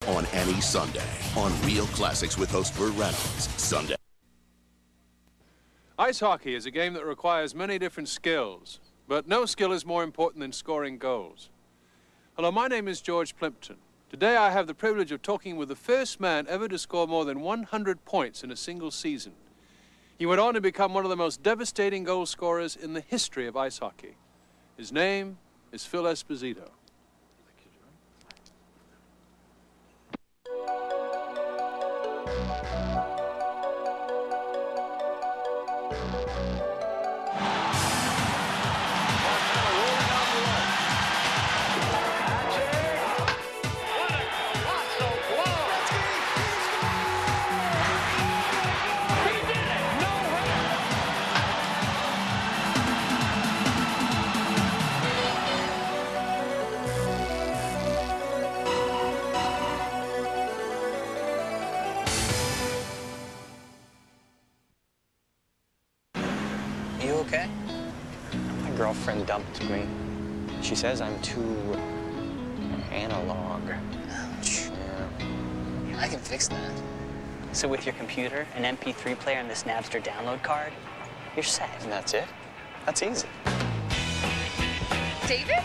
on any Sunday on Real Classics with host Burt Reynolds. Sunday. Ice hockey is a game that requires many different skills, but no skill is more important than scoring goals. Hello, my name is George Plimpton. Today I have the privilege of talking with the first man ever to score more than 100 points in a single season. He went on to become one of the most devastating goal scorers in the history of ice hockey. His name is Phil Esposito. You okay? My girlfriend dumped me. She says I'm too analog. Ouch. Yeah. I can fix that. So with your computer, an MP3 player, and this Napster download card, you're set. And that's it? That's easy. David?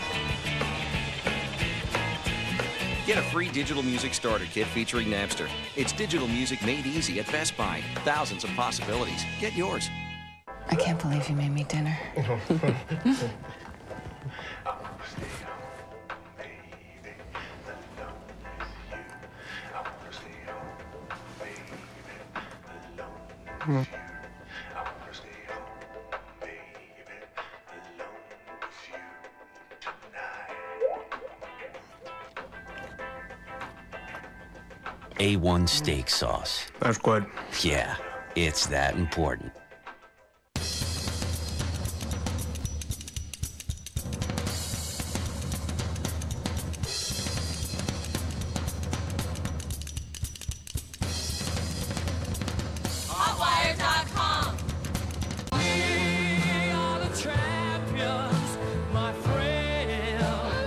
Get a free digital music starter kit featuring Napster. It's digital music made easy at Best Buy. Thousands of possibilities. Get yours. I can't believe you made me dinner. A1 steak sauce. That's good. Yeah, it's that important. Hotwire.com. We are the champions, my friends.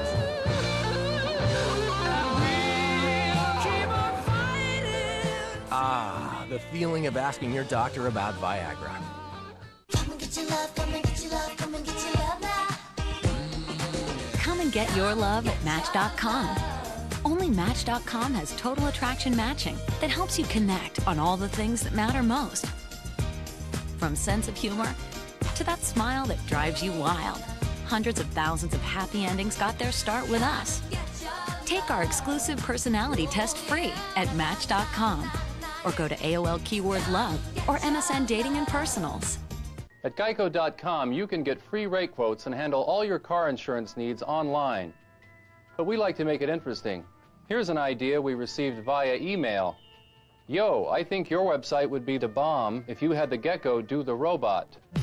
We'll keep on fighting. Ah, the feeling of asking your doctor about Viagra. Come and get your love, come and get your love, come and get your love now. Come and get your love at Match.com. Only Match.com has total attraction matching that helps you connect on all the things that matter most. From sense of humor to that smile that drives you wild. Hundreds of thousands of happy endings got their start with us. Take our exclusive personality test free at Match.com or go to AOL keyword love or MSN Dating and Personals. At Geico.com, you can get free rate quotes and handle all your car insurance needs online. But we like to make it interesting. Here's an idea we received via email. Yo, I think your website would be the bomb if you had the gecko do the robot.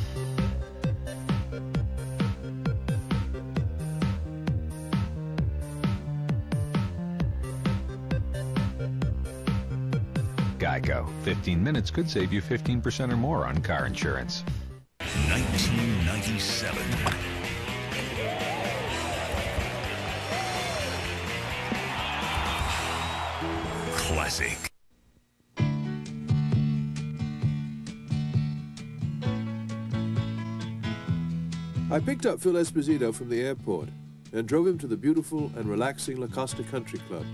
Geico. 15 minutes could save you 15% or more on car insurance. 1997. Classic. I picked up Phil Esposito from the airport and drove him to the beautiful and relaxing La Costa Country Club.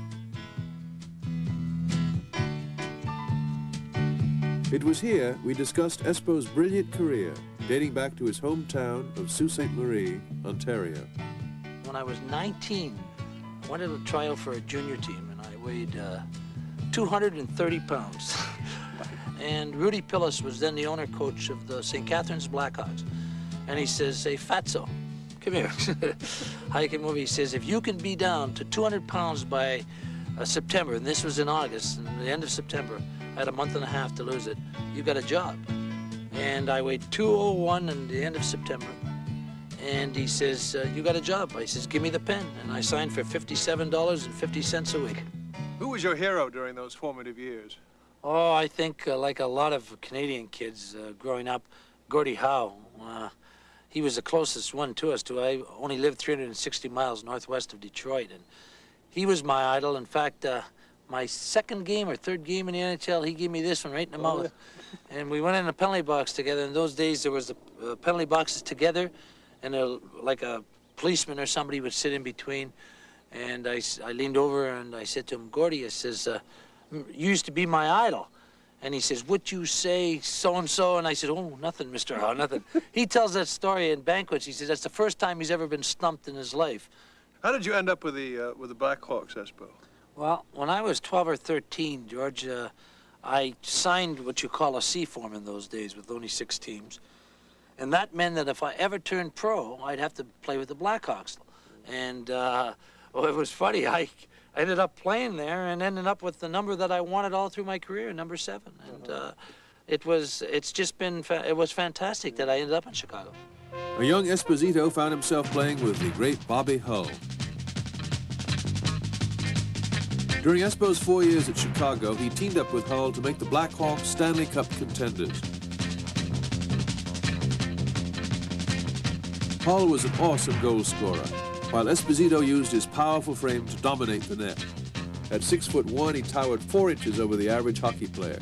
It was here we discussed Espo's brilliant career, dating back to his hometown of Sault Ste. Marie, Ontario. When I was 19, I went to a trial for a junior team, and I weighed 230 pounds. And Rudy Pillis was then the owner-coach of the St. Catharines Blackhawks. And he says, "Hey, Fatso, come here." How you can move? He says, "If you can be down to 200 pounds by September," and this was in August, and the end of September, I had a month and a half to lose it, "you got a job." And I weighed 201 at the end of September. And he says, "You got a job." He says, "Give me the pen." And I signed for $57.50 a week. Who was your hero during those formative years? Oh, I think like a lot of Canadian kids growing up, Gordie Howe. He was the closest one to us. I only lived 360 miles northwest of Detroit, and he was my idol. In fact, my second game or third game in the NHL, he gave me this one right in the mouth. And we went in the penalty box together. In those days, there was the penalty boxes together, and like a policeman or somebody would sit in between. And I leaned over and I said to him, Gordy, I says, you used to be my idol. And he says, what you say, so-and-so? And I said, oh, nothing, Mr. Howe, nothing. He tells that story in banquets. He says that's the first time he's ever been stumped in his life. How did you end up with the Blackhawks, Espo? Well, when I was 12 or 13, George, I signed what you call a C form in those days with only 6 teams. And that meant that if I ever turned pro, I'd have to play with the Blackhawks. And, well, it was funny. I ended up playing there and ended up with the number that I wanted all through my career, number 7. And it was fantastic that I ended up in Chicago. A young Esposito found himself playing with the great Bobby Hull. During Espo's 4 years at Chicago, he teamed up with Hull to make the Blackhawks Stanley Cup contenders. Hull was an awesome goal scorer, while Esposito used his powerful frame to dominate the net. At 6'1", he towered 4 inches over the average hockey player.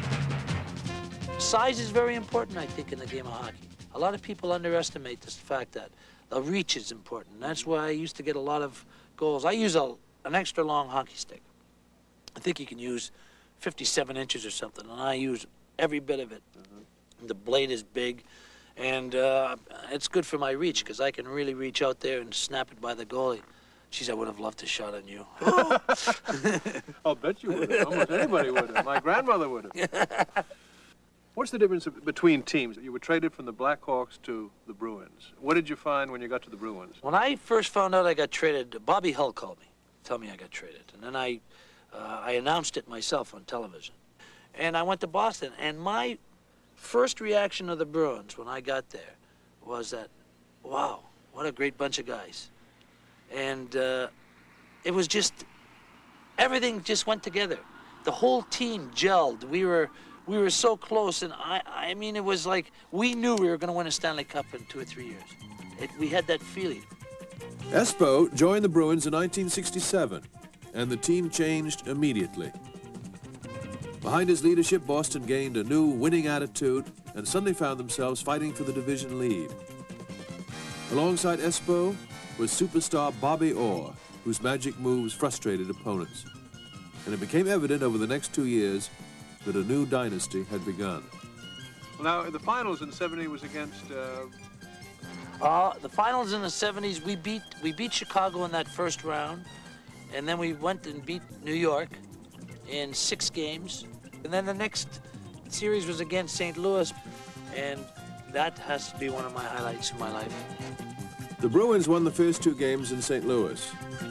Size is very important, I think, in the game of hockey. A lot of people underestimate this fact that the reach is important. That's why I used to get a lot of goals. I use an extra long hockey stick. I think you can use 57 inches or something, and I use every bit of it. The blade is big, and it's good for my reach because I can really reach out there and snap it by the goalie. Geez, I would have loved to shot on you. I'll bet you would have. Almost anybody would have. My grandmother would have. What's the difference between teams? You were traded from the Blackhawks to the Bruins. What did you find when you got to the Bruins? When I first found out I got traded, Bobby Hull called me, tell me I got traded. And then I announced it myself on television. And I went to Boston, and my first reaction of the Bruins when I got there was that, wow, what a great bunch of guys. And it was just, everything just went together. The whole team gelled. We were so close, and I mean, it was like we knew we were going to win a Stanley Cup in 2 or 3 years. We had that feeling. Espo joined the Bruins in 1967, and the team changed immediately. Behind his leadership, Boston gained a new winning attitude and suddenly found themselves fighting for the division lead. Alongside Espo was superstar Bobby Orr, whose magic moves frustrated opponents. And it became evident over the next 2 years that a new dynasty had begun. Well, now, the finals in '70 was against... The finals in the 70s, we beat Chicago in that first round, and then we went and beat New York in 6 games. And then the next series was against St. Louis, and that has to be one of my highlights of my life. The Bruins won the first 2 games in St. Louis.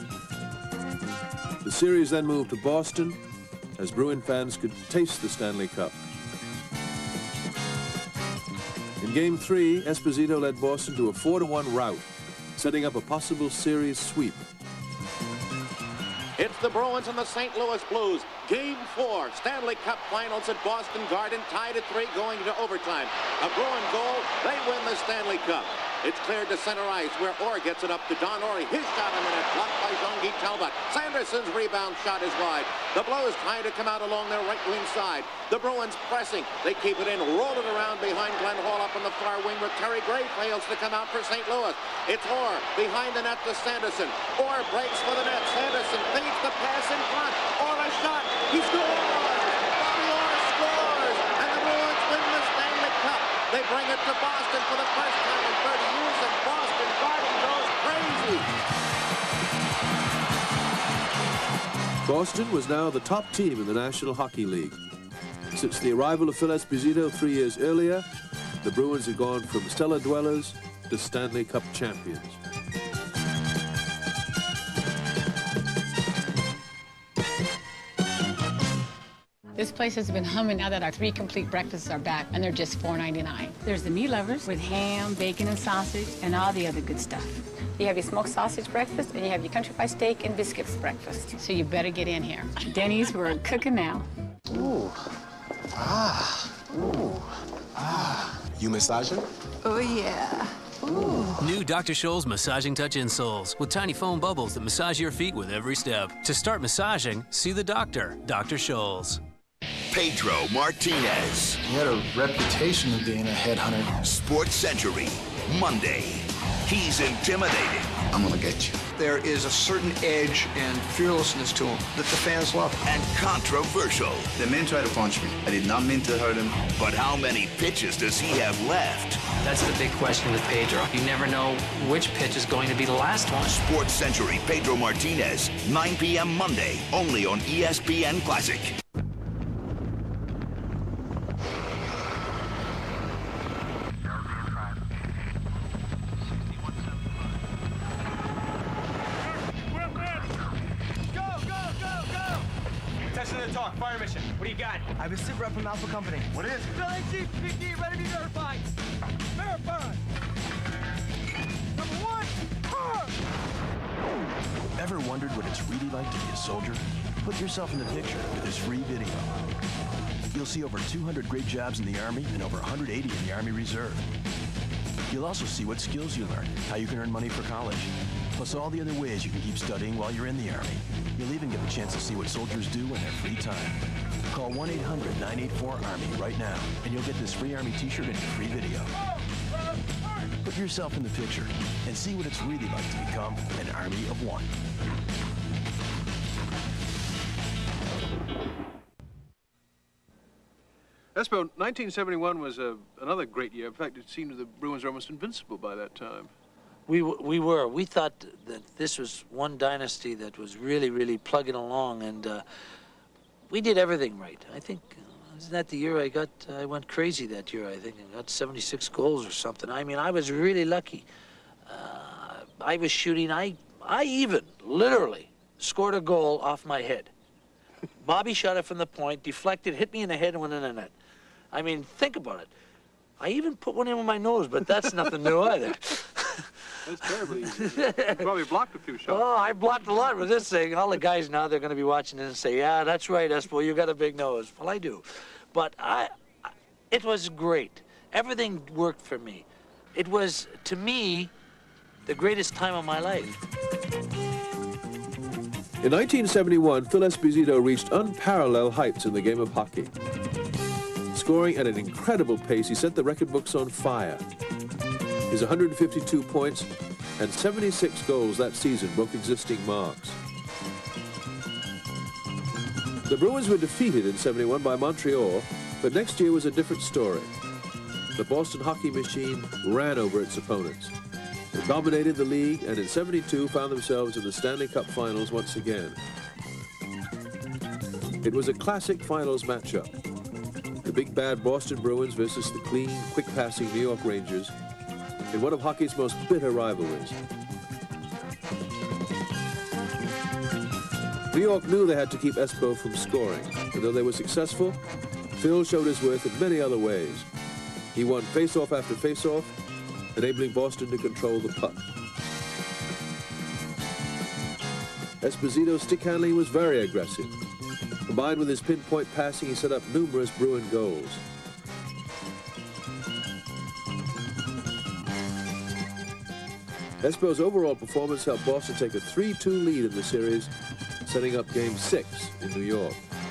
The series then moved to Boston, as Bruin fans could taste the Stanley Cup. In Game 3, Esposito led Boston to a 4-1 rout, setting up a possible series sweep. It's the Bruins and the St. Louis Blues. Game 4, Stanley Cup Finals at Boston Garden, tied at 3 going into overtime. A Bruin goal, they win the Stanley Cup. It's cleared to center ice, where Orr gets it up to Don Orry. His shot in the net, blocked by Jean-Guy Talbot. Sanderson's rebound shot is wide. The Blues trying to come out along their right wing side. The Bruins pressing. They keep it in, roll it around behind Glenn Hall up on the far wing, where Terry Gray fails to come out for St. Louis. It's Orr behind the net to Sanderson. Orr breaks for the net. Sanderson feeds the pass in front. Orr a shot. He scores! Bobby Orr scores! And the Bruins win the Stanley Cup. They bring it to Boston for the first time in 30 years, and Boston Garden goes crazy. Boston was now the top team in the National Hockey League. Since the arrival of Phil Esposito 3 years earlier, the Bruins had gone from cellar dwellers to Stanley Cup champions. This place has been humming now that our 3 complete breakfasts are back, and they're just $4.99. There's the meat lovers with ham, bacon, and sausage, and all the other good stuff. You have your smoked sausage breakfast, and you have your country fried steak and biscuits breakfast. So you better get in here. Denny's, we're cooking now. Ooh. Ah. Ooh. Ah. You massaging? Oh, yeah. New Dr. Scholl's Massaging Touch insoles with tiny foam bubbles that massage your feet with every step. To start massaging, see the doctor, Dr. Scholl's. Pedro Martinez. He had a reputation of being a headhunter. Sports Century, Monday. He's intimidating. I'm gonna get you. There is a certain edge and fearlessness to him that the fans love. And controversial. The man tried to punch me. I did not mean to hurt him. But how many pitches does he have left? That's the big question with Pedro. You never know which pitch is going to be the last one. Sports Century, Pedro Martinez, 9 p.m. Monday, only on ESPN Classic. Fire mission. What do you got? I have a sit rep from Alpha Company. What is it? Billy GPD, ready to be verified. Verified. Number 1, Ever wondered what it's really like to be a soldier? Put yourself in the picture with this free video. You'll see over 200 great jobs in the Army and over 180 in the Army Reserve. You'll also see what skills you learn, how you can earn money for college, plus all the other ways you can keep studying while you're in the Army. You'll even get a chance to see what soldiers do in their free time. Call 1-800-984-ARMY right now, and you'll get this free Army t-shirt and your free video. Put yourself in the picture and see what it's really like to become an Army of One. Espo, 1971 was another great year. In fact, it seemed the Bruins were almost invincible by that time. We were. We thought that this was one dynasty that was really, really plugging along, and we did everything right. I think, isn't that the year I went crazy that year, I think. I got 76 goals or something. I mean, I was really lucky. I was shooting. I even literally scored a goal off my head. Bobby shot it from the point, deflected, hit me in the head, and went in the net. I mean, think about it. I even put one in with my nose, but that's nothing new either. That's terribly easy. You probably blocked a few shots. Oh, I blocked a lot with this thing. All the guys now, they're going to be watching this and say, yeah, that's right, Espo, you got a big nose. Well, I do. But it was great. Everything worked for me. It was, to me, the greatest time of my life. In 1971, Phil Esposito reached unparalleled heights in the game of hockey. Scoring at an incredible pace, he set the record books on fire. His 152 points and 76 goals that season broke existing marks. The Bruins were defeated in 71 by Montreal, but next year was a different story. The Boston hockey machine ran over its opponents. They dominated the league, and in 72 found themselves in the Stanley Cup finals once again. It was a classic finals matchup. The big bad Boston Bruins versus the clean, quick-passing New York Rangers in one of hockey's most bitter rivalries. New York knew they had to keep Espo from scoring, and though they were successful, Phil showed his worth in many other ways. He won face-off after face-off, enabling Boston to control the puck. Esposito's stick handling was very aggressive. Combined with his pinpoint passing, he set up numerous Bruin goals. Espo's overall performance helped Boston take a 3-2 lead in the series, setting up Game 6 in New York.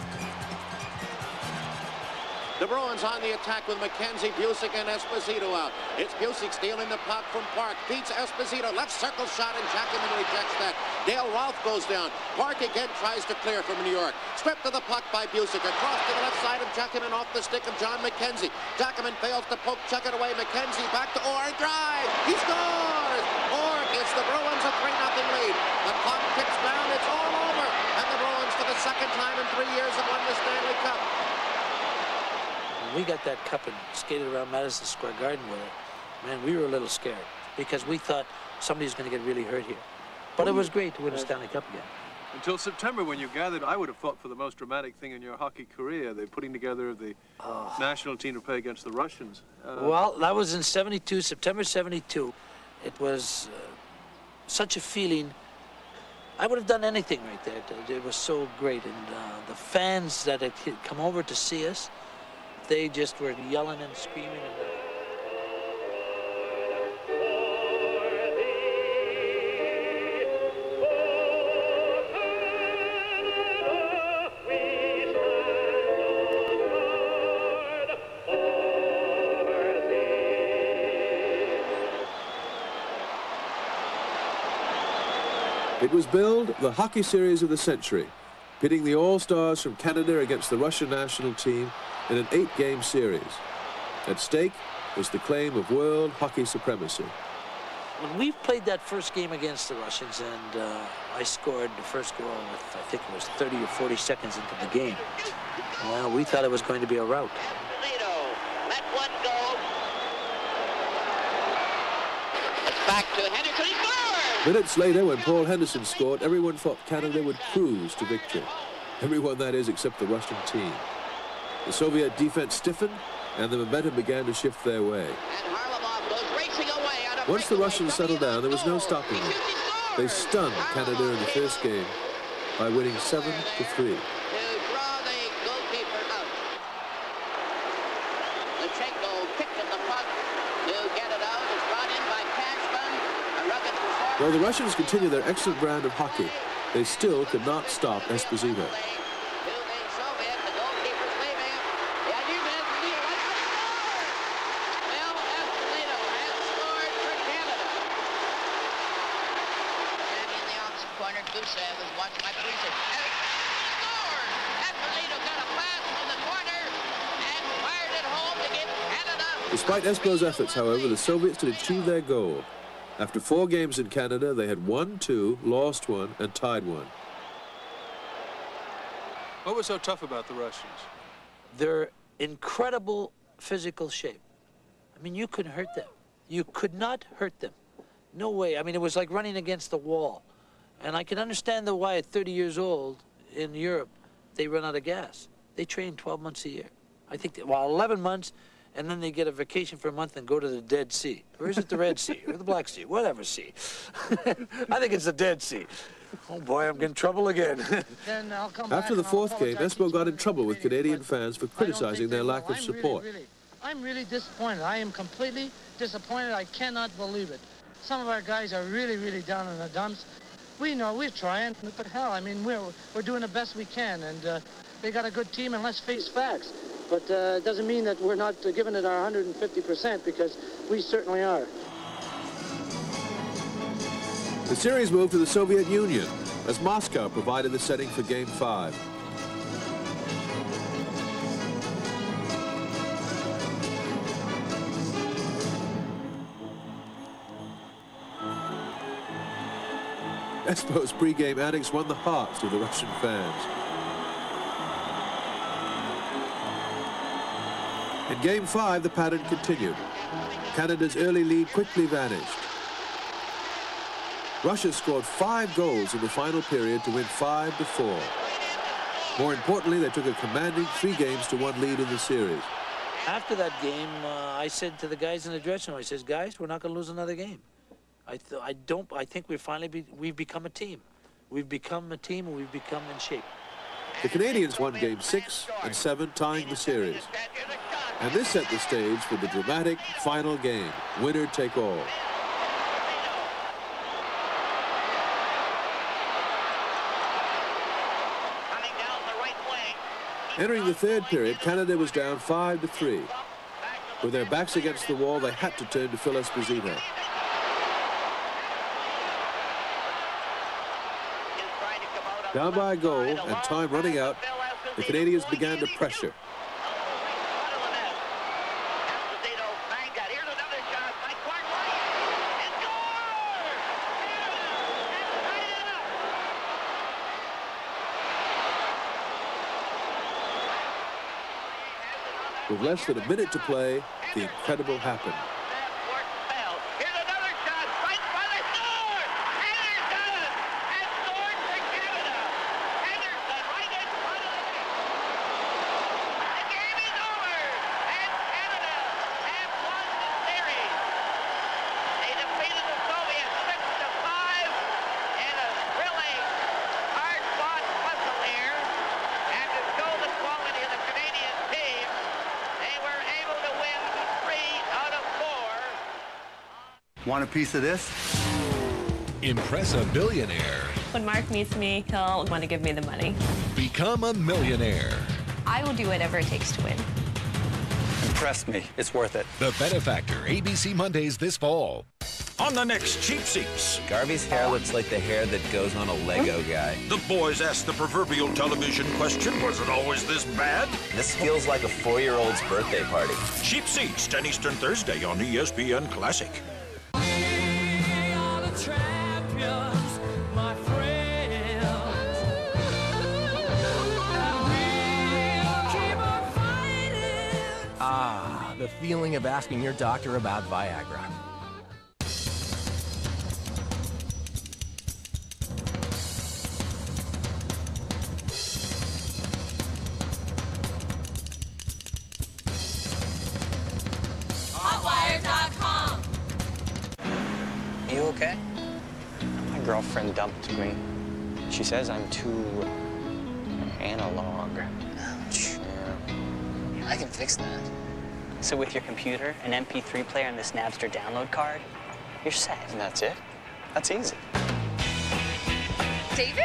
The Bruins on the attack with McKenzie, Bucyk, and Esposito out. It's Bucyk stealing the puck from Park. Beats Esposito. Left circle shot, and Jackman rejects that. Dale Rolfe goes down. Park again tries to clear from New York. Stripped of the puck by Bucyk. Across to the left side of Jackman off the stick of John McKenzie. Jackman fails to poke, chuck it away. McKenzie back to Orr. Drive. He scores. Orr gives the Bruins a 3-0 lead. The clock ticks down. It's all over. And the Bruins, for the second time in 3 years, have won the Stanley Cup. We got that cup and skated around Madison Square Garden with it. Man, we were a little scared because we thought somebody's going to get really hurt here. But it was great to win a Stanley Cup again. Until September, when you gathered, I would have thought for the most dramatic thing in your hockey career, the putting together the national team to play against the Russians. Well, that was in 72, September 72. It was such a feeling. I would have done anything right there. It was so great. And the fans that had come over to see us, they just were yelling and screaming. It was billed the hockey series of the century, pitting the all-stars from Canada against the Russian national team in an 8-game series. At stake was the claim of world hockey supremacy. When we played that first game against the Russians, and I scored the first goal with, I think it was 30 or 40 seconds into the game, well, we thought it was going to be a rout. Esposito let one go. It's back to Henderson. He scores! Minutes later, when Paul Henderson scored, everyone thought Canada would cruise to victory. Everyone, that is, except the Russian team. The Soviet defense stiffened, and the momentum began to shift their way. Once the Russians settled down, there was no stopping them. They stunned Canada in the first game by winning 7-3. While the Russians continued their excellent brand of hockey, they still could not stop Esposito. Bucyk was watching my producer. Scored! Esposito got a pass from the corner and fired it home to give Canada. Despite Espo's efforts, however, the Soviets did achieve their goal. After 4 games in Canada, they had won 2, lost 1, and tied 1. What was so tough about the Russians? Their incredible physical shape. I mean, you couldn't hurt them. You could not hurt them. No way. I mean, it was like running against the wall. And I can understand why at 30 years old in Europe, they run out of gas. They train 12 months a year. I think, 11 months, and then they get a vacation for a month and go to the Dead Sea. Or is it the Red Sea or the Black Sea? Whatever sea. I think it's the Dead Sea. Oh boy, I'm getting in trouble again. Then I'll come After back the 4th game, Espo got in trouble with Canadian fans for criticizing their lack of support. I'm really disappointed. I am completely disappointed. I cannot believe it. Some of our guys are really, really down in the dumps. We know we're trying, but hell, I mean, we're doing the best we can, and they got a good team, and let's face facts. But it doesn't mean that we're not giving it our 150%, because we certainly are. The series moved to the Soviet Union, as Moscow provided the setting for Game 5. Espo's pre-game antics won the hearts of the Russian fans. In Game 5, the pattern continued. Canada's early lead quickly vanished. Russia scored 5 goals in the final period to win 5-4. More importantly, they took a commanding 3-1 lead in the series. After that game, I said to the guys in the dressing room, I says, guys, we're not going to lose another game. I think we've become a team. We've become a team, and we've become in shape. The Canadians won Game 6 and 7, tying the series. And this set the stage for the dramatic final game, winner take all. Entering the 3rd period, Canada was down 5-3. With their backs against the wall, they had to turn to Phil Esposito. Down by a goal and time running out, the Canadians began to pressure. With less than a minute to play, the incredible happened. Want a piece of this? Impress a billionaire. When Mark meets me, he'll want to give me the money. Become a millionaire. I will do whatever it takes to win. Impress me. It's worth it. The Benefactor, ABC Mondays this fall. on the next Cheap Seats. Garvey's hair looks like the hair that goes on a Lego guy. The boys ask the proverbial television question, was it always this bad? This feels like a 4-year-old's birthday party. Cheap Seats, 10 Eastern Thursday on ESPN Classic. Ah, the feeling of asking your doctor about Viagra. Hotwire.com. You okay? My girlfriend dumped me. She says I'm too analog. Ouch. Yeah. I can fix that. So with your computer, an MP3 player, and this Napster download card, you're set. And that's it? That's easy. David?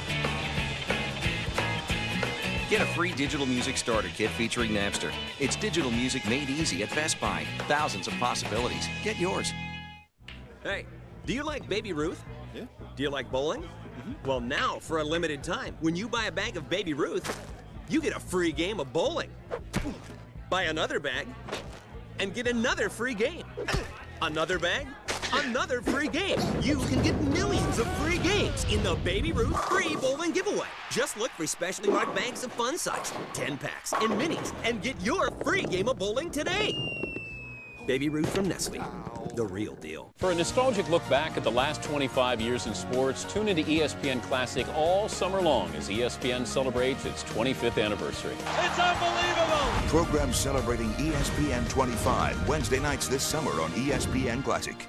Get a free digital music starter kit featuring Napster. It's digital music made easy at Best Buy. Thousands of possibilities. Get yours. Hey, do you like Baby Ruth? Yeah. Do you like bowling? Well, now, for a limited time, when you buy a bag of Baby Ruth, you get a free game of bowling. Buy another bag and get another free game. Another bag, another free game. You can get millions of free games in the Baby Ruth free bowling giveaway. Just look for specially marked bags of fun size, 10 packs, and minis, and get your free game of bowling today. Baby Ruth from Nestle, the real deal. For a nostalgic look back at the last 25 years in sports, tune into ESPN Classic all summer long as ESPN celebrates its 25th anniversary. It's unbelievable! Programs celebrating ESPN 25, Wednesday nights this summer on ESPN Classic.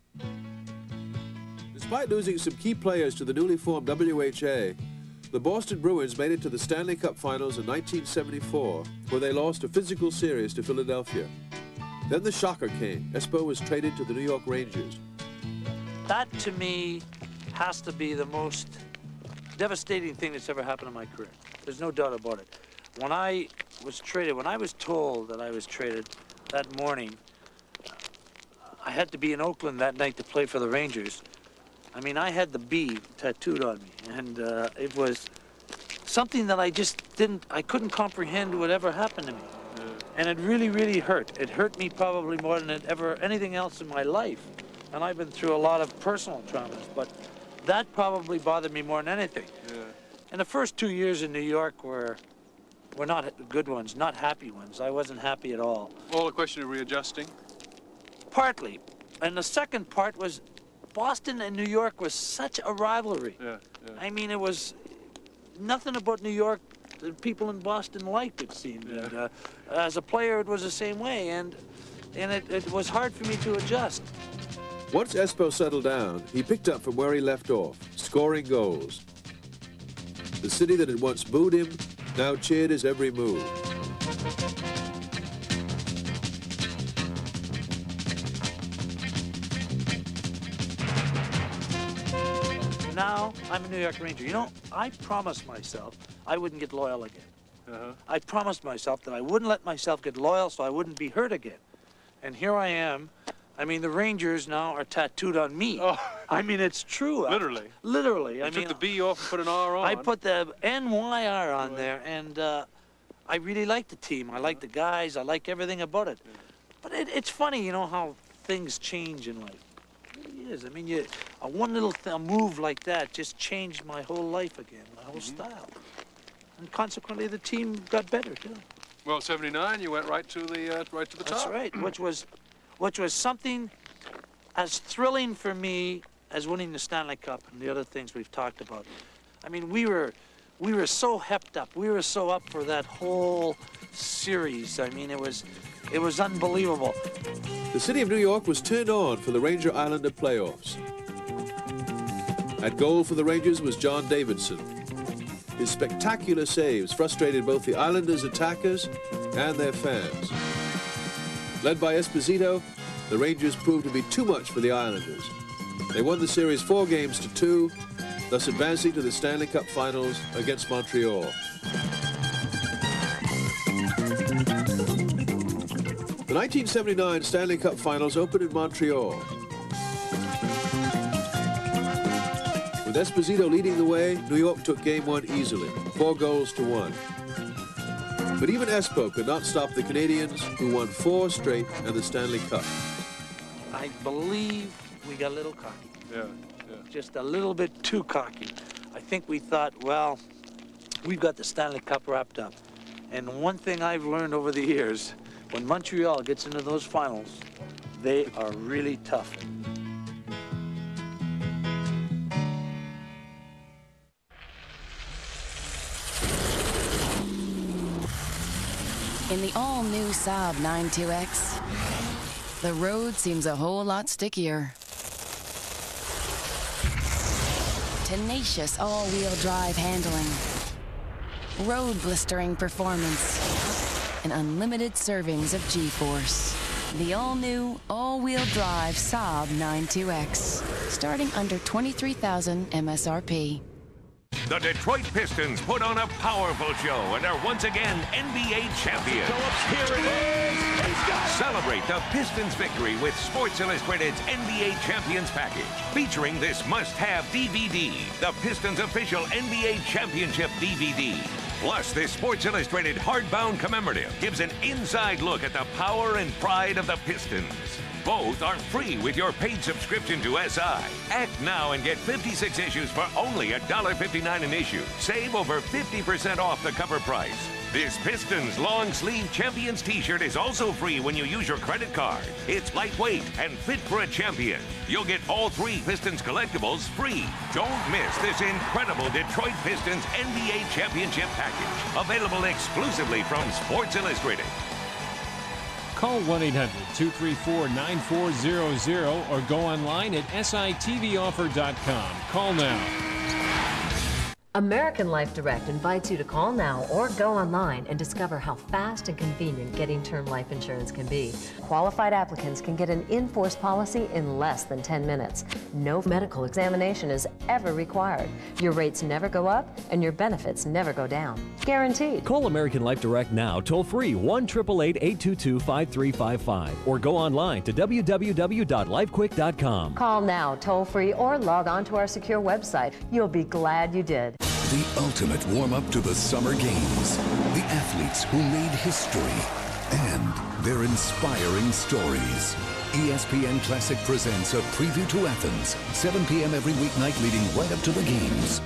Despite losing some key players to the newly formed WHA, the Boston Bruins made it to the Stanley Cup Finals in 1974, where they lost a physical series to Philadelphia. Then the shocker came. Espo was traded to the New York Rangers. That, to me, has to be the most devastating thing that's ever happened in my career. There's no doubt about it. When I was traded, when I was told that I was traded that morning, I had to be in Oakland that night to play for the Rangers. I mean, I had the B tattooed on me, and it was something that I couldn't comprehend would ever happen to me. And it really, really hurt. It hurt me probably more than anything else in my life. And I've been through a lot of personal traumas, but that probably bothered me more than anything. Yeah. And the first 2 years in New York were not good ones, not happy ones. I wasn't happy at all. All a question of readjusting? Partly. And the second part was Boston and New York was such a rivalry. Yeah, yeah. I mean, it was nothing about New York the people in Boston liked, it seemed. Yeah. And, as a player, it was the same way, and it was hard for me to adjust. Once Espo settled down, he picked up from where he left off, scoring goals. The city that had once booed him now cheered his every move. Now, I'm a New York Ranger. You know, I promised myself I wouldn't get loyal again. I promised myself that I wouldn't let myself get loyal so I wouldn't be hurt again. And here I am. I mean, the Rangers now are tattooed on me. Oh. I mean, it's true. Literally? Literally. You took the B off and put an R on. I put the NYR on there, and I really like the team. I like the guys. I like everything about it. Yeah. But it's funny, you know, how things change in life. It really is. I mean, one little move like that just changed my whole life again, my whole style. And consequently, the team got better, too. Well, 79, you went right to the top. That's right, which was something as thrilling for me as winning the Stanley Cup and the other things we've talked about. I mean, we were so hepped up. We were so up for that whole series. I mean, it was unbelievable. The city of New York was turned on for the Ranger Islander playoffs. At goal for the Rangers was John Davidson. His spectacular saves frustrated both the Islanders' attackers and their fans. Led by Esposito, the Rangers proved to be too much for the Islanders. They won the series 4-2, thus advancing to the Stanley Cup Finals against Montreal. The 1979 Stanley Cup Finals opened in Montreal. Esposito leading the way, New York took Game 1 easily, 4-1. But even Espo could not stop the Canadians, who won 4 straight and the Stanley Cup. I believe we got a little cocky. Yeah. Just a little bit too cocky. I think we thought, well, we've got the Stanley Cup wrapped up. And one thing I've learned over the years, when Montreal gets into those finals, they are really tough. In the all-new Saab 92X, the road seems a whole lot stickier. Tenacious all-wheel drive handling, road blistering performance, and unlimited servings of G-force. The all-new, all-wheel drive Saab 92X, starting under $23,000 MSRP. The Detroit Pistons put on a powerful show and are once again NBA champions. Here it is. Celebrate the Pistons' victory with Sports Illustrated's NBA Champions package, featuring this must-have DVD, the Pistons' official NBA Championship DVD. Plus, this Sports Illustrated hardbound commemorative gives an inside look at the power and pride of the Pistons. Both are free with your paid subscription to SI. Act now and get 56 issues for only $1.59 an issue. Save over 50% off the cover price. This Pistons long sleeve Champions t-shirt is also free when you use your credit card. It's lightweight and fit for a champion. You'll get all 3 Pistons collectibles free. Don't miss this incredible Detroit Pistons NBA Championship package. Available exclusively from Sports Illustrated. Call 1-800-234-9400 or go online at sitvoffer.com. Call now. American Life Direct invites you to call now or go online and discover how fast and convenient getting term life insurance can be. Qualified applicants can get an in-force policy in less than 10 minutes. No medical examination is ever required. Your rates never go up and your benefits never go down. Guaranteed. Call American Life Direct now, toll-free, 1-888-822-5355, or go online to www.lifequick.com. Call now, toll-free, or log on to our secure website. You'll be glad you did. The ultimate warm-up to the Summer Games. The athletes who made history and their inspiring stories. ESPN Classic presents a preview to Athens, 7 p.m. every weeknight leading right up to the games.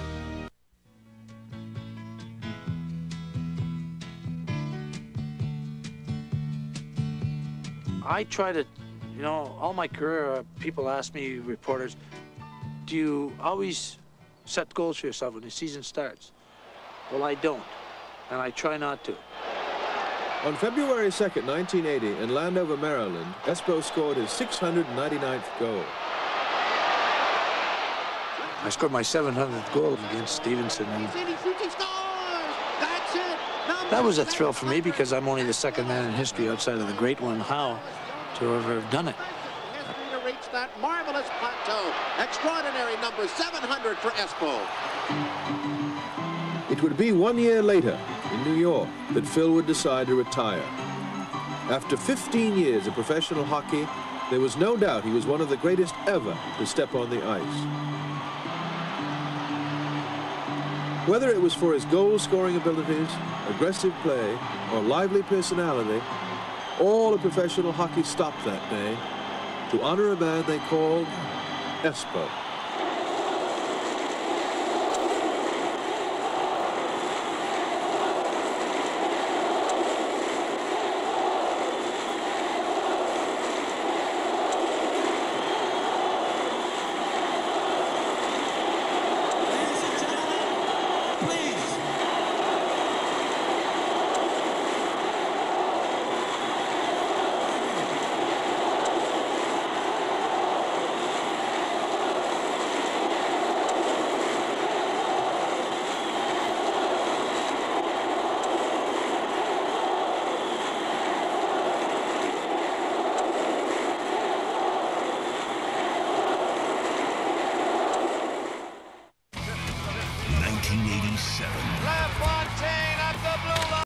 I try to, all my career, people ask me, reporters, do you always set goals for yourself when the season starts? Well, I don't, and I try not to. On February 2nd, 1980, in Landover, Maryland, Espo scored his 699th goal. I scored my 700th goal against Stevenson. And that was a thrill for me because I'm only the second man in history outside of the great one, Howe, to ever have done it. Reach that marvelous plateau. Extraordinary number 700 for Espo. It would be 1 year later in New York that Phil would decide to retire. After 15 years of professional hockey, there was no doubt he was one of the greatest ever to step on the ice. Whether it was for his goal-scoring abilities, aggressive play, or lively personality, all of professional hockey stopped that day to honor a man they called Espo.